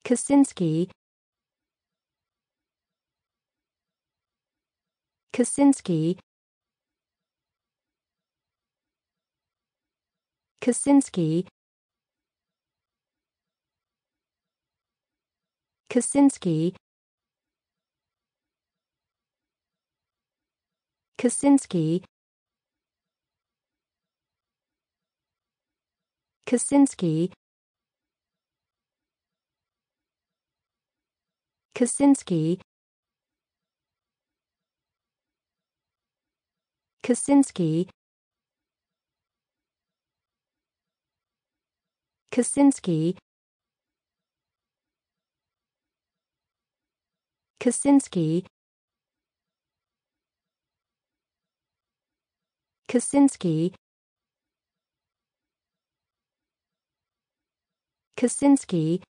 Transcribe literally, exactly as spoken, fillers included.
Kosinski, Kosinski, Kosinski, Kosinski, Kosinski, Kosinski, Kosinski, Kosinski, Kosinski, Kosinski, Kosinski, Kosinski,